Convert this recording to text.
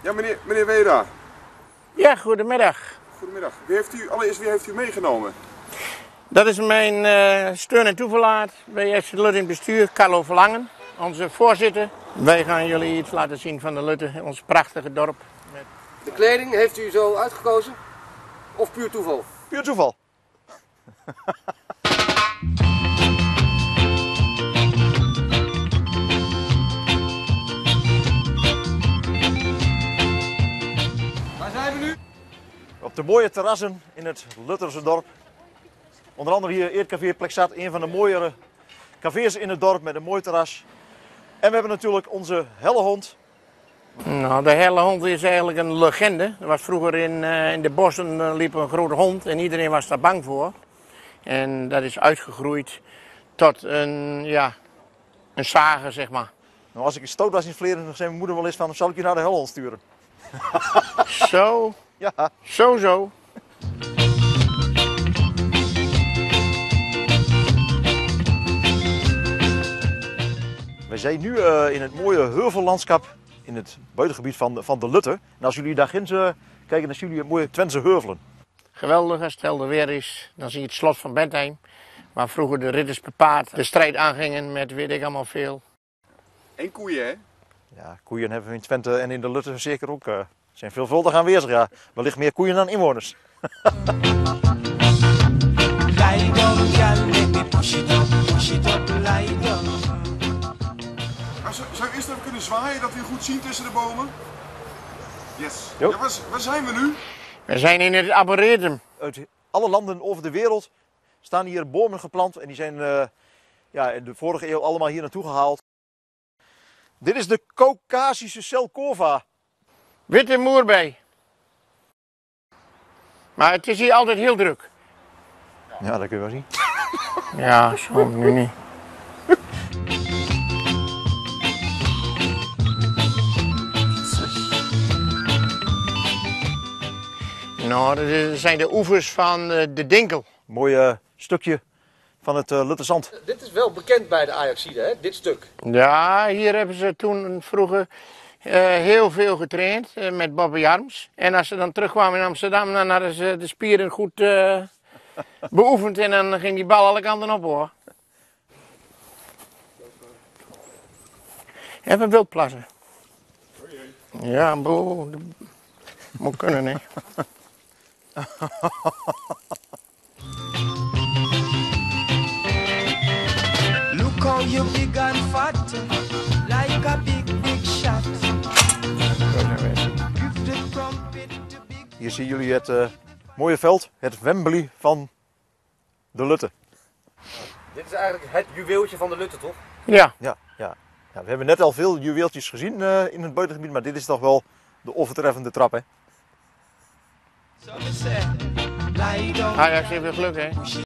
Ja, meneer Weda. Ja, goedemiddag. Goedemiddag. Allereerst, wie heeft u meegenomen? Dat is mijn steun en toeverlaat bij FC de Lutte in het bestuur, Carlo Verlangen, onze voorzitter. Wij gaan jullie iets laten zien van de Lutte, ons prachtige dorp. De kleding heeft u zo uitgekozen? Of puur toeval? Puur toeval. Waar zijn we nu? Op de mooie terrassen in het Lutterse dorp. Onder andere hier Eerdcafé Plexat, een van de mooiere cafés in het dorp met een mooi terras. En we hebben natuurlijk onze hellehond. Nou, de hellehond is eigenlijk een legende. Er was vroeger in de bossen liep een grote hond en iedereen was daar bang voor. En dat is uitgegroeid tot een zager, zeg maar. Nou, als ik een stoot was in het verleden, dan zei mijn moeder wel eens van, zal ik je naar de hellehond sturen? Zo, Ja. zo. We zijn nu in het mooie heuvellandschap in het buitengebied van de Lutte. En als jullie daar ginds kijken, dan zien jullie het mooie Twentse heuvelen. Geweldig als het helder weer is. Dan zie je het slot van Bentheim, waar vroeger de ridders per paard de strijd aangingen met weet ik allemaal veel. En koeien, hè? Ja, koeien hebben we in Twente en in de Lutte zeker ook. Zijn veelvuldig aanwezig, ja. Wellicht meer koeien dan inwoners. Zou ik eerst even kunnen zwaaien dat we u goed zien tussen de bomen? Yes. Jo. Ja, waar zijn we nu? We zijn in het Arboretum. Uit alle landen over de wereld staan hier bomen geplant. En die zijn in de vorige eeuw allemaal hier naartoe gehaald. Dit is de Caucasische Selkova. Witte moerbei. Maar het is hier altijd heel druk. Ja, dat kun je wel zien. Ja, zo nu niet. Nou, dat zijn de oevers van de Dinkel. Mooi stukje van het Lutterzand. Dit is wel bekend bij de Ajaxiden, hè? Dit stuk. Ja, hier hebben ze toen vroeger heel veel getraind met Bobby Jarms. En als ze dan terugkwamen in Amsterdam, dan hadden ze de spieren goed beoefend en dan ging die bal alle kanten op, hoor. Even wildplassen. Ja, boe, moet kunnen, hè. Look how you big and fat, like a big shot. Give the trumpet to big. Hier zien jullie het mooie veld, het Wembley van de Lutte. Dit is eigenlijk het juweeltje van de Lutte, toch? Ja. Ja, we hebben net al veel juweeltjes gezien in het buitengebied, maar dit is toch wel de overtreffende trap, hè? So me say, lie down. Ajax heeft weer geluk, hè.